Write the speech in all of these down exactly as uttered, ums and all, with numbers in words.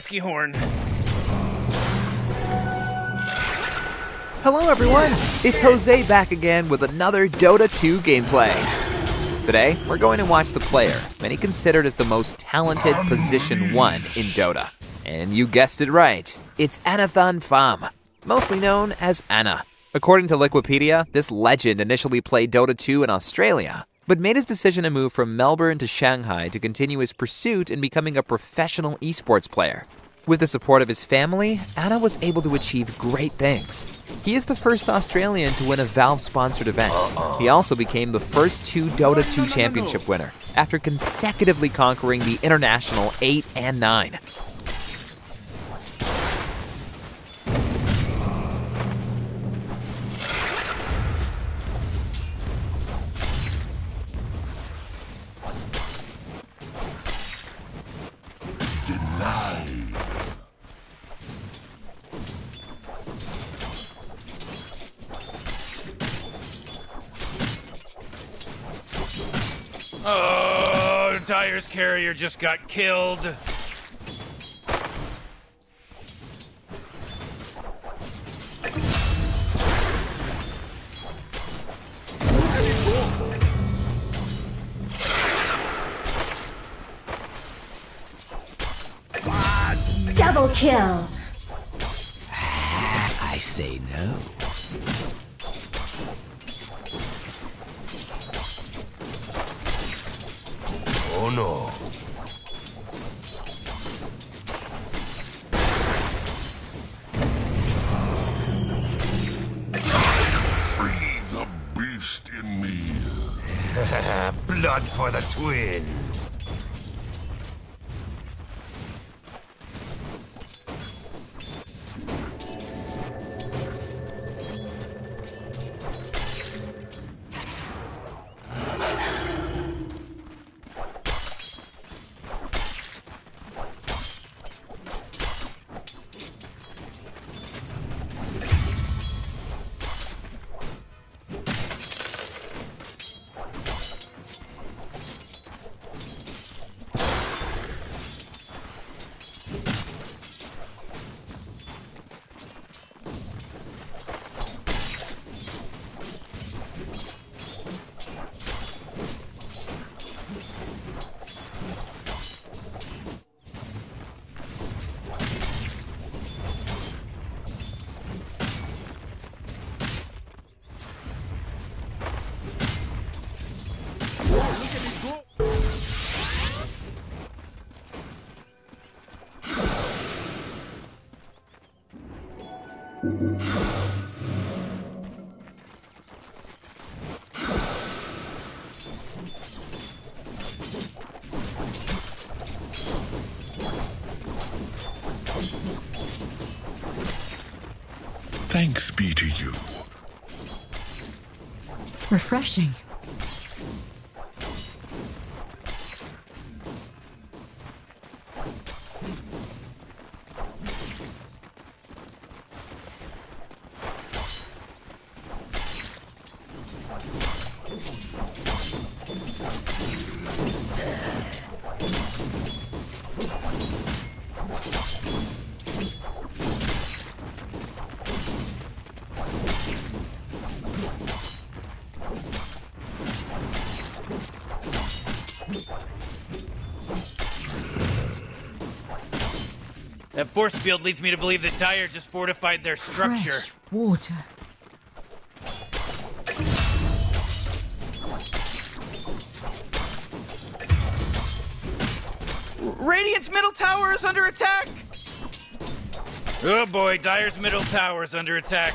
Gretzky horn. Hello everyone, it's Jose back again with another Dota two gameplay. Today, we're going to watch the player, many considered as the most talented position one in Dota. And you guessed it right, it's Anathan Pham, mostly known as Ana. According to Wikipedia, this legend initially played Dota two in Australia, but made his decision to move from Melbourne to Shanghai to continue his pursuit in becoming a professional esports player. With the support of his family, Ana was able to achieve great things. He is the first Australian to win a Valve-sponsored event. He also became the first two Dota two championship winner, after consecutively conquering the International eight and nine. Denied. Oh, Dire's carrier just got killed. Double kill. I say no. Oh no. Free the beast in me. Blood for the twins. Thanks be to you. Refreshing. That force field leads me to believe that Dire just fortified their structure. Fresh water. Radiant's middle tower is under attack! Oh boy, Dire's middle tower is under attack.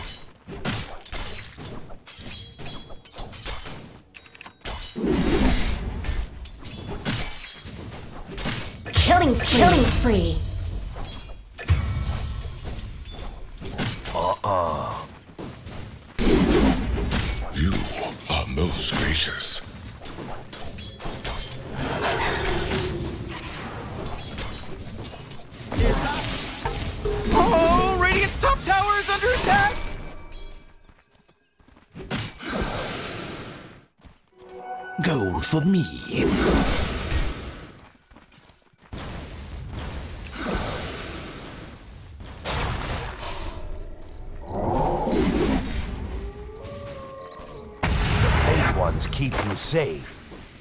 Killing spree. Killing spree. Uh-uh. You are most gracious. Oh, Radiant's top tower is under attack! Gold for me. Shields keep you safe.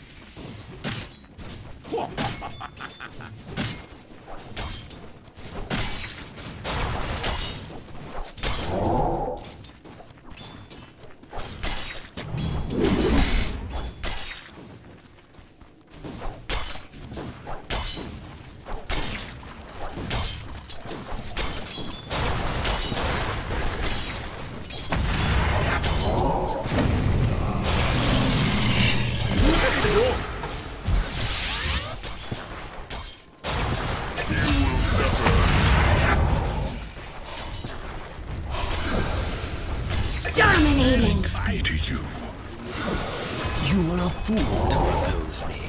Dominating. Be to you. You were a fool to oppose me.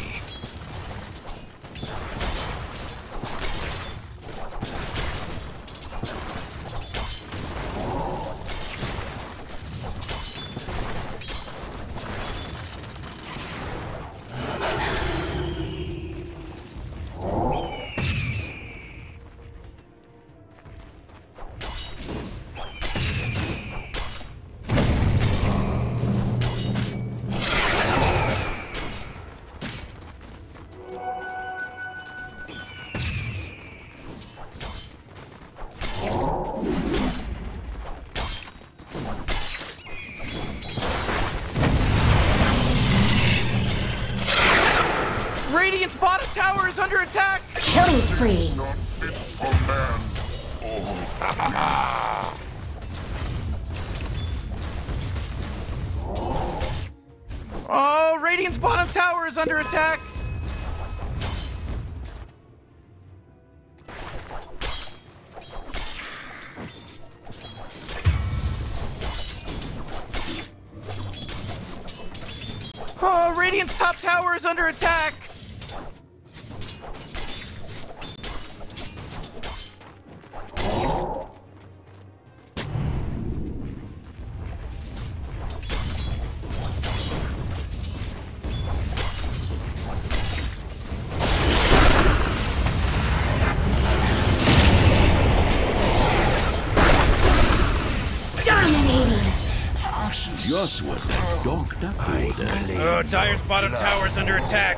Radiant's bottom tower is under attack! Killing spree. Not fit for man. Oh, Radiant's bottom tower is under attack! Oh, Radiant's top tower is under attack! Dominating. Just what the doctor ordered. Oh, Dire's bottom tower is under attack!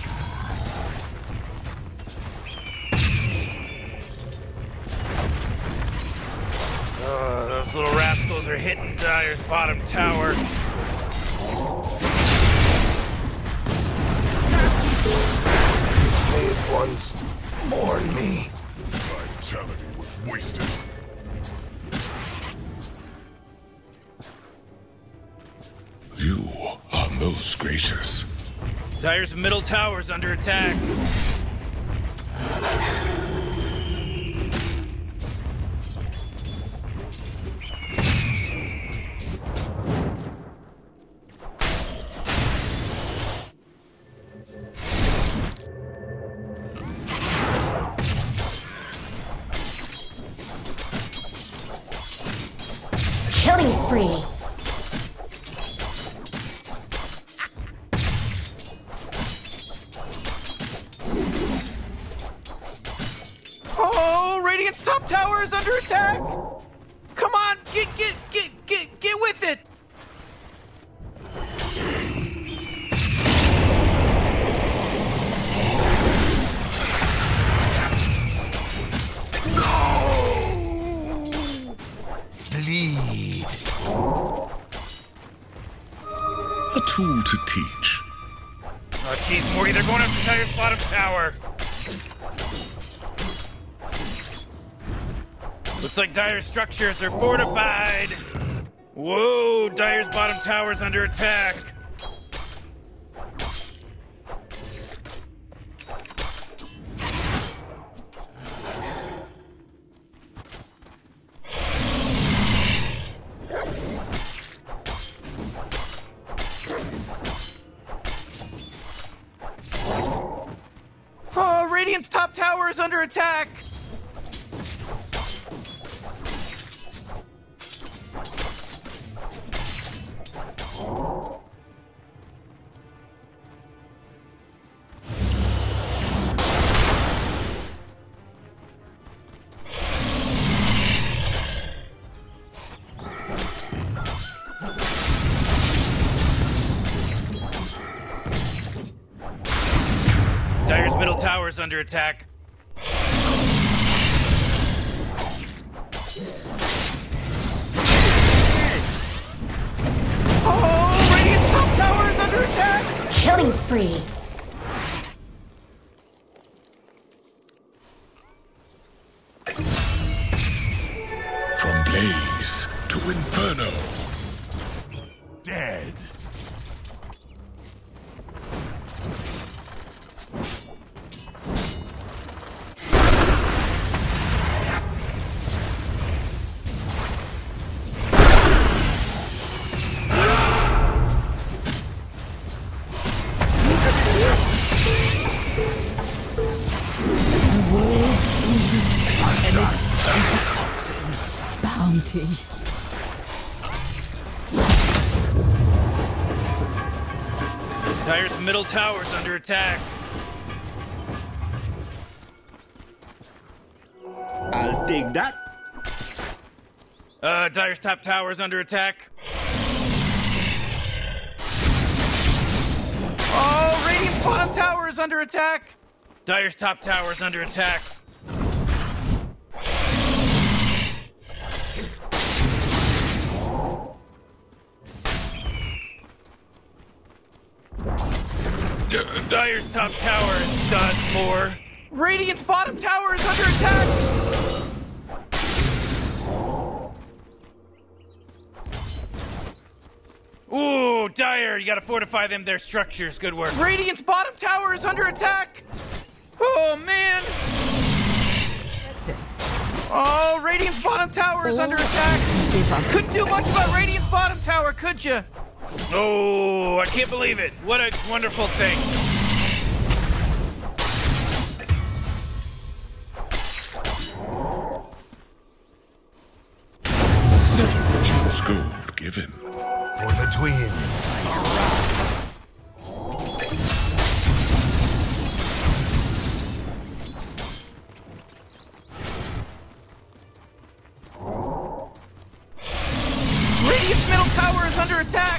Oh, those little rascals are hitting Dire's bottom tower. Saved ones mourn me. Vitality was wasted. You are most gracious. Dire's middle tower is under attack. Killing spree. Oh, Radiant's top tower is under attack! Come on, get, get, get, get, get with it! Bleed. A tool to teach. Oh, jeez, Morty, they're going after Dire's bottom tower. Looks like Dire's structures are fortified. Whoa, Dire's bottom tower's under attack. Oh, Radiant's top tower is under attack. towers under attack. Oh, Radiant's top tower is under attack! Killing spree. From blaze to inferno. Dead. Bounty. Dire's middle tower's under attack. I'll take that. Uh, Dire's top tower's under attack. Oh, Radiant's bottom tower is under attack. Dire's top tower's under attack. Dire's top tower is done for. Radiant's bottom tower is under attack! Ooh, Dire, you gotta fortify them, their structures. Good work. Radiant's bottom tower is under attack! Oh, man! Oh, Radiant's bottom tower is under attack! Couldn't do much about Radiant's bottom tower, could you? Oh, I can't believe it. What a wonderful thing. King's gold given. For the twins. Radiant's middle tower is under attack!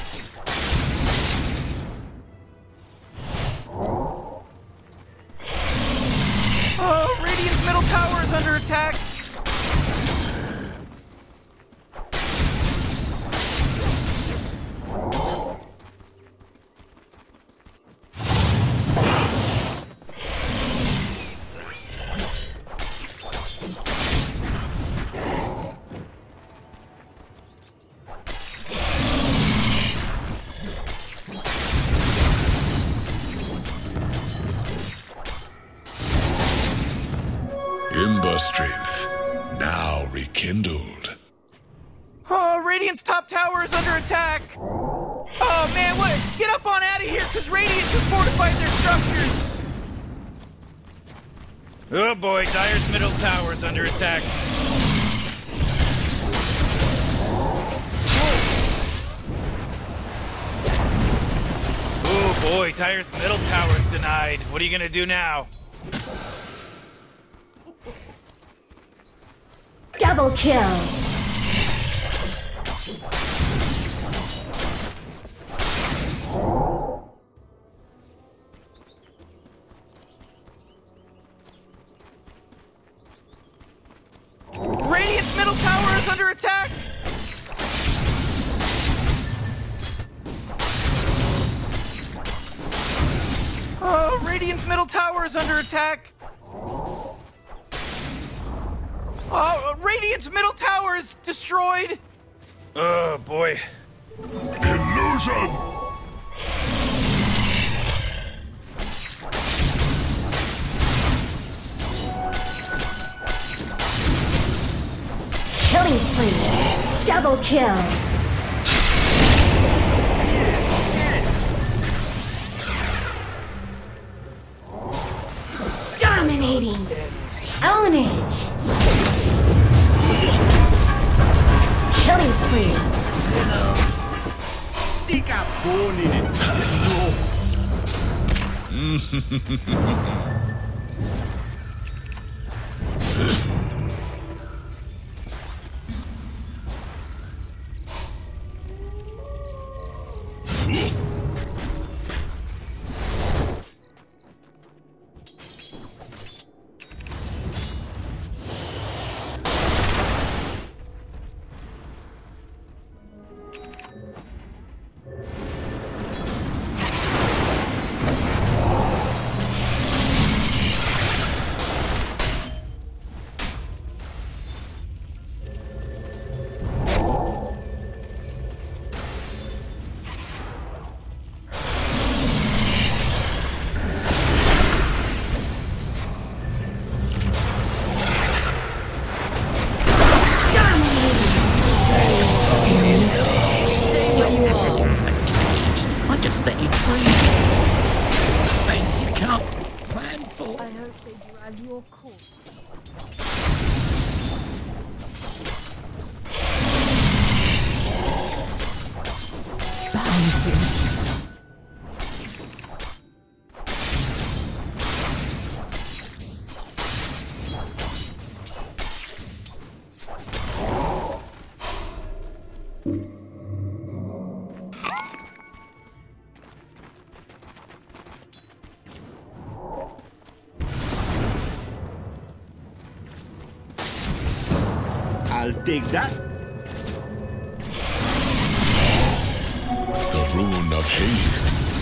Oh, Radiant's middle tower is under attack! Ember strength, now rekindled. Oh, Radiant's top tower is under attack! Oh man, what? Get up on out of here, because Radiant has fortified their structures! Oh boy, Dire's middle tower is under attack. Oh boy, Dire's middle tower is denied. What are you gonna do now? Double kill. Radiant's middle tower is under attack! Oh, Radiant's middle tower is under attack! Oh, Radiant's middle tower is destroyed! Oh, boy. Illusion! Killing spree. Double kill. Dominating. Ownage. Killing spree. Stick a bone in it. Stay free. Things you can't plan for. I hope they drag your corpse. I'll take that. The rune of haste.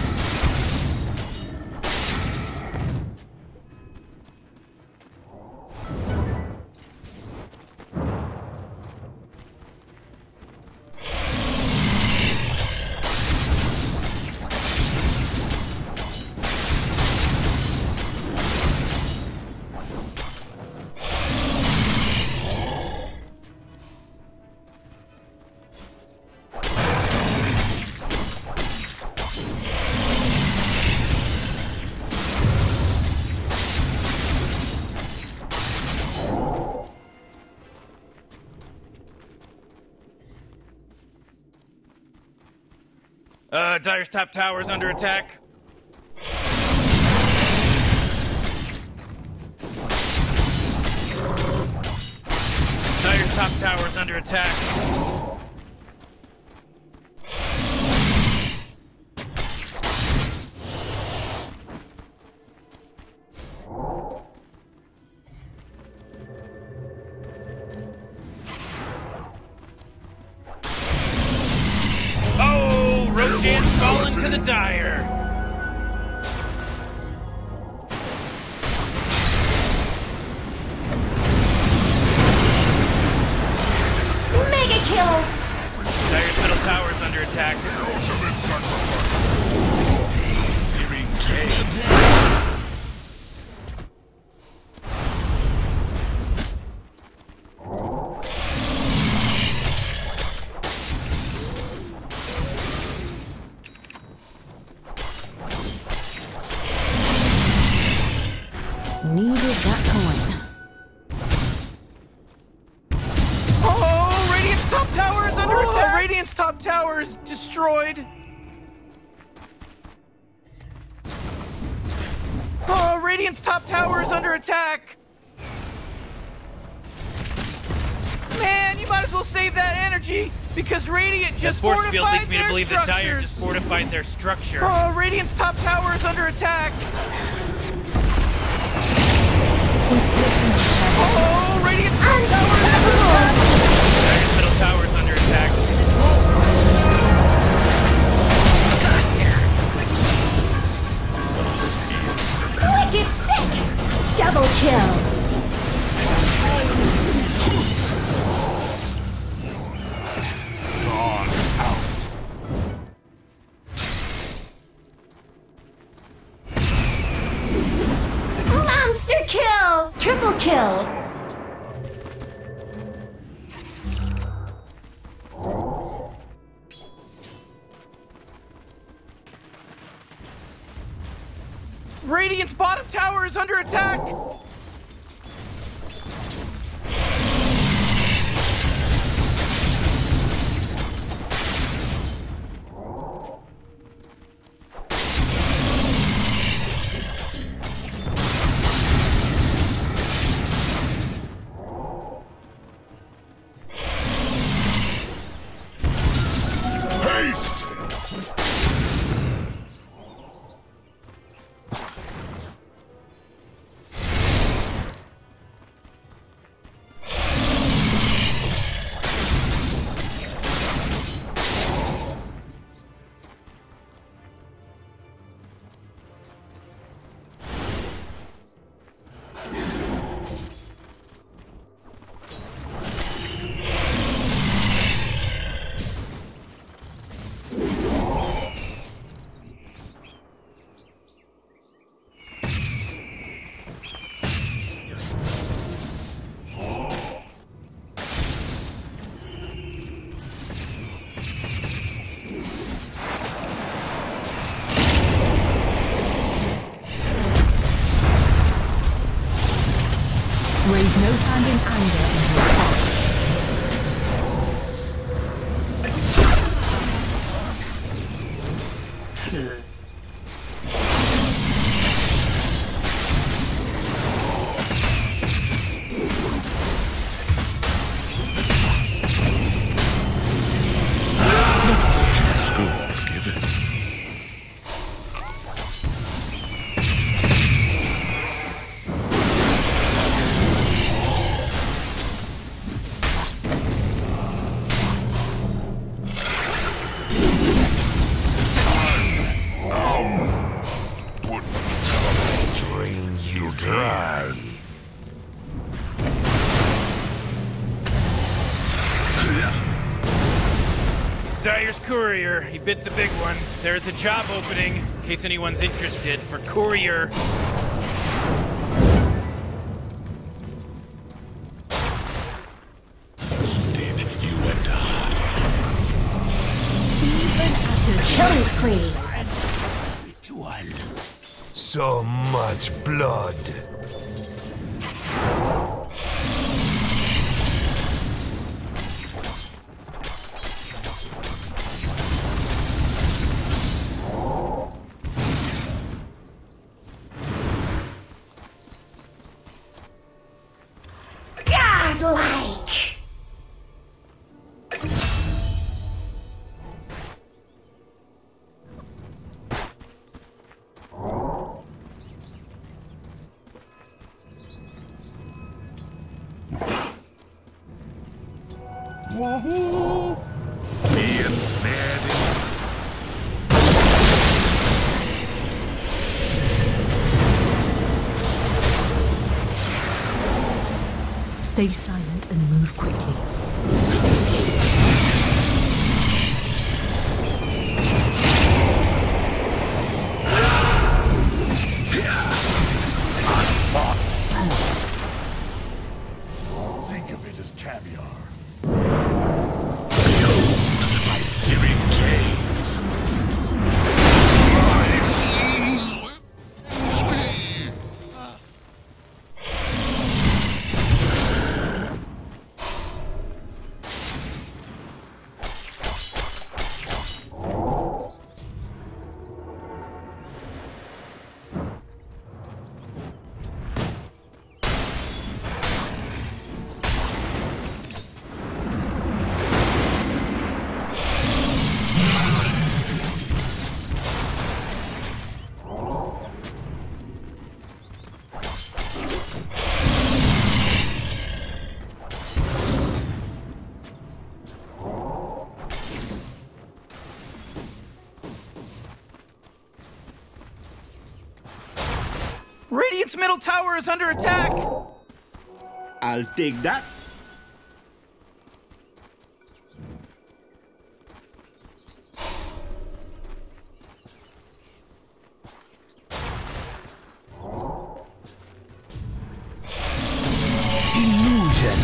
Uh, Dire's top tower is under attack. Dire's top tower is under attack. Oh, Roshan's fallen to the Dire. Mega kill! Dire's middle tower is under attack. Ultimate sacrifice. Searing cave. Needed that coin. Oh, Radiant's top tower is under attack. Radiant's top tower is destroyed. Oh, Radiant's top tower is under attack. Man, you might as well save that energy because Radiant just force fortified field leads me to their believe that Dire just structures. fortified their structure. Oh, Radiant's top tower is under attack. He slipped into shadow. Oh, Radiant's top tower is under attack. Dire's middle tower is under attack. Wicked sick! Double kill! Gone out. Monster kill! Triple kill! Radiant's bottom tower is under attack. Haste. Dyer's courier. He bit the big one. There's a job opening, in case anyone's interested, for courier. Did you and I? Even at a Killing spree. Ritual. So much blood. Godlike. Woohoo! Being snared in. Stay silent and move quickly. Think of it as caviar. Behold my searing gaze. My soul sweet. Radiant's middle tower is under attack! I'll take that. Illusion.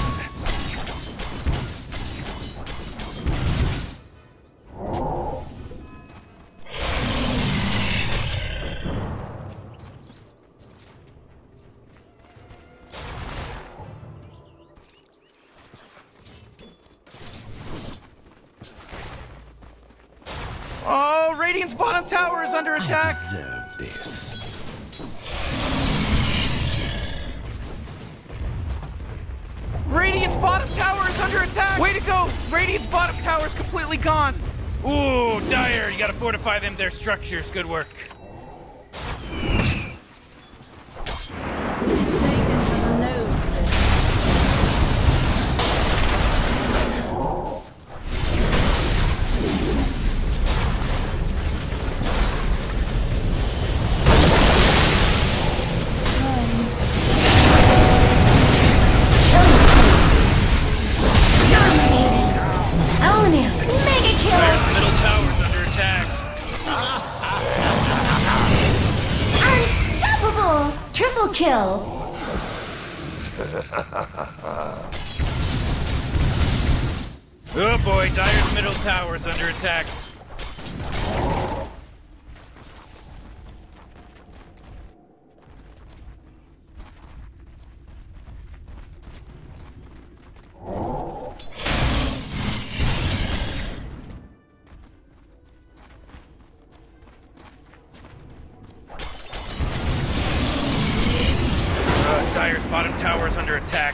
Oh, Radiant's bottom tower is under attack! Deserve this. Radiant's bottom tower is under attack! Way to go! Radiant's bottom tower is completely gone! Ooh, Dyer, you gotta fortify them, their structures. Good work. Sagan has a nose for this. Own him. Mega kill. Dyer's middle tower is under attack. Unstoppable. Triple kill. Oh boy, Dyer's middle tower is under attack. Uh, Dyer's bottom tower is under attack.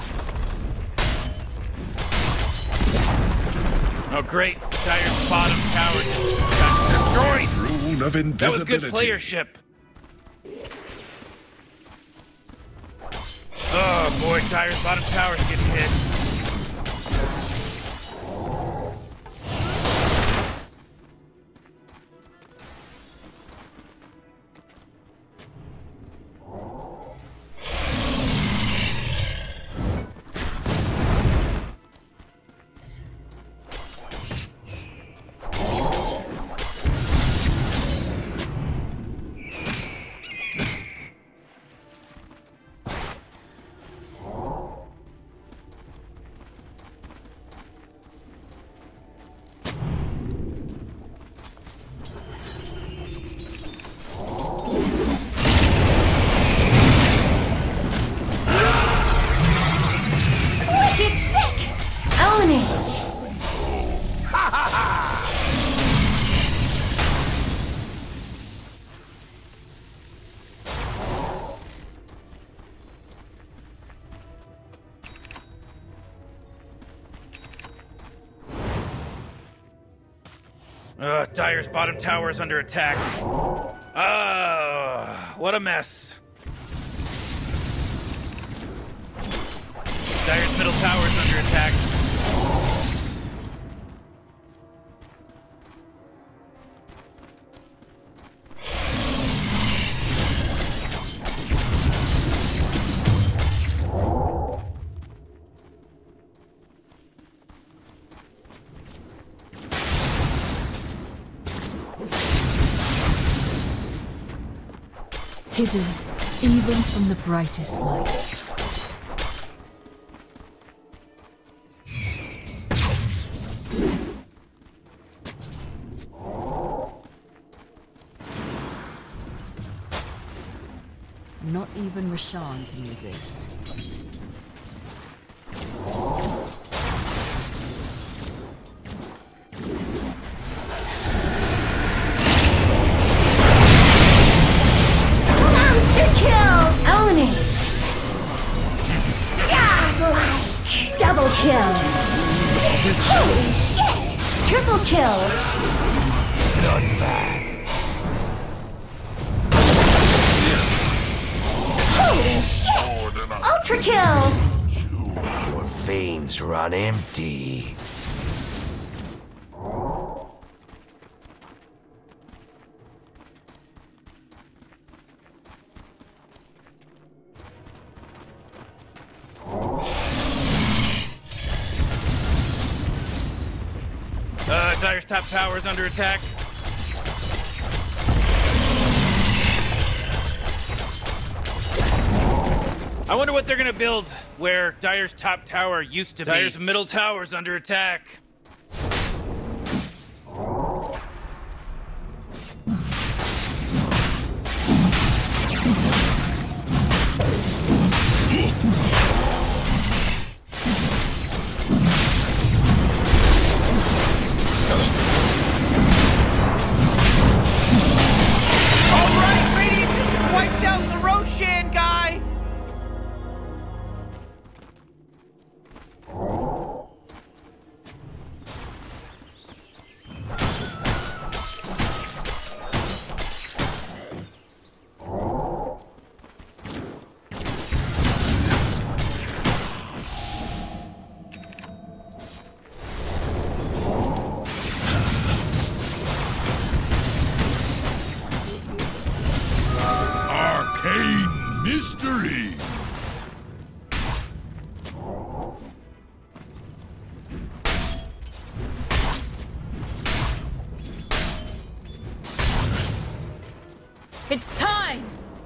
Oh great, Dyer's bottom tower got destroyed. Rune of That was invisibility. good playership. Oh boy, Dyer's bottom tower's getting hit. Uh, Dire's bottom tower is under attack. Ah, what a mess. Dire's middle tower is under attack. Hidden, even from the brightest light. Not even Rashan can resist. Monster kill! Own it! Godlike! Double kill! Holy shit! Triple kill! Not bad. Holy shit! Ultra kill! Your veins run empty. Uh, Dire's top tower is under attack. I wonder what they're gonna build where Dire's top tower used to be. Dire's middle tower is under attack. All right, Radiant just wiped out the Roshan guy. Arcane mystery. It's time!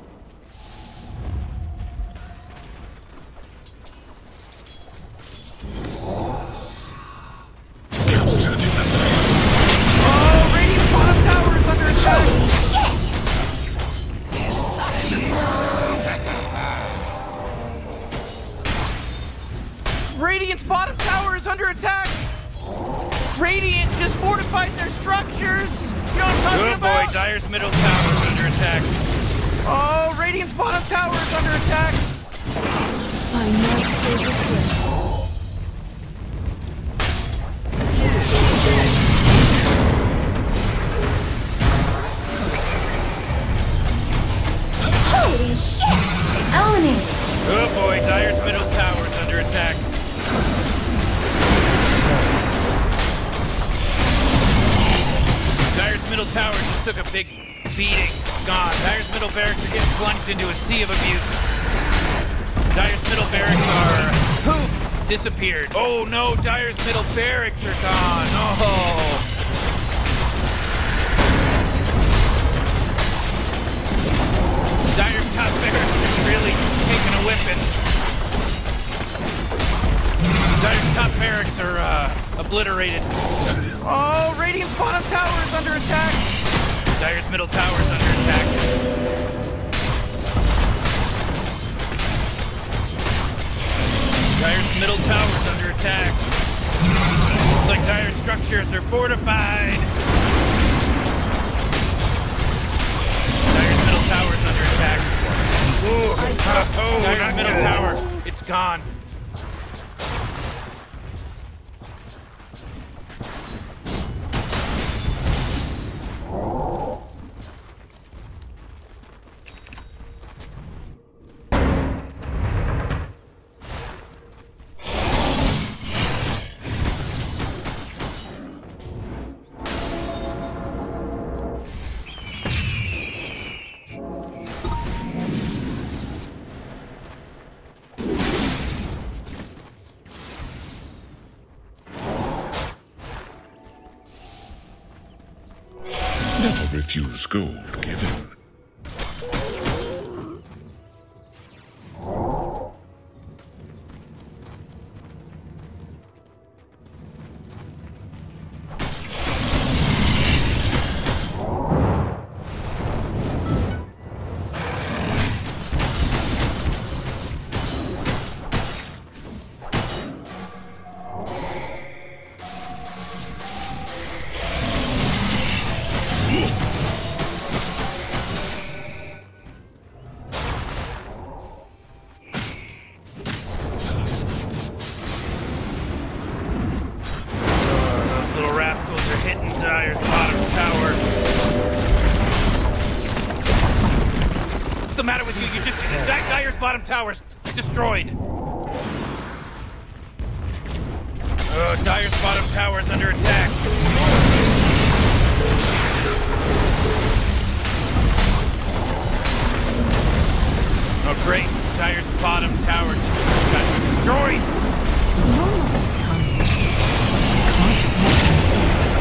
Oh, Radiant's bottom tower is under attack. Radiant's bottom tower is under attack. Radiant just fortified their structures. You know what I'm talking Good about? boy, Dire's middle tower is under attack. Oh, Radiant's bottom tower is under attack. By night silver's grace. Holy shit! Own it! Good boy, Dire's middle tower is under attack. Dire's middle tower just took a big beating. Gone. Dire's middle barracks are getting plunged into a sea of abuse. Dire's middle barracks are poof, disappeared. Oh no, Dire's middle barracks are gone. Oh. Dire's top barracks is really taking a whipping. Dire's top barracks are uh, obliterated. Oh, Radiant's bottom tower is under attack. Dire's middle tower is under attack. Dire's middle tower is under attack. Looks like Dire's structures are fortified. Dire's middle tower is under attack. Ooh. Oh, Dire's middle good. tower. It's gone. Never refuse gold given. Dire's bottom tower. What's the matter with you? You just... Dire's bottom tower's destroyed. Oh, Dire's bottom tower's under attack. Oh, great. Dire's bottom tower got destroyed. You're not just coming to can't make sense.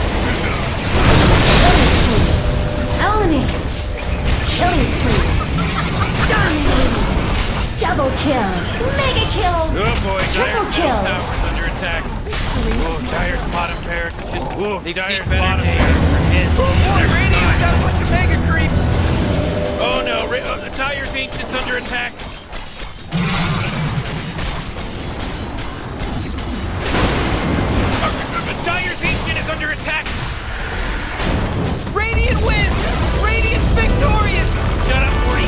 Owning! Killing spree! Dominating! Double kill! Mega kill! Oh boy, Triple Dire's kill! bottom tower's under attack. Oh, Dire's bottom barracks just... Oh, They've Dire's seen better bottom days. barracks are hit. Oh boy, Radiant's got a bunch of mega creeps! Oh no, Ra uh, Dire's Ancient's under attack. Dire's Ancient is under attack! Radiant wins! Radiant's victorious! Shut up, Morty!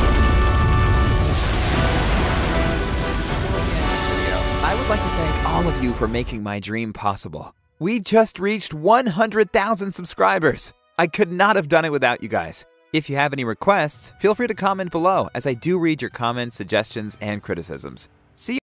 I would like to thank all of you for making my dream possible. We just reached one hundred thousand subscribers. I could not have done it without you guys. If you have any requests, feel free to comment below, as I do read your comments, suggestions, and criticisms. See you